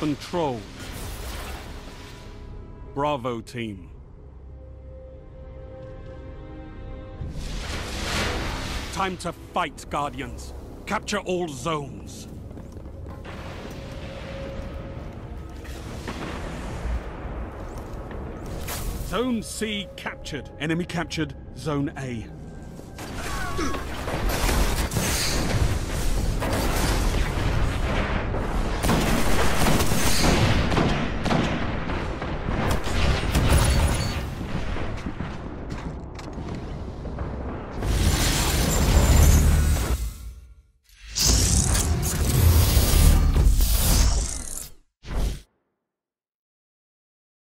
Control. Bravo team. Time to fight, Guardians. Capture all zones. Zone C captured. Enemy captured Zone A.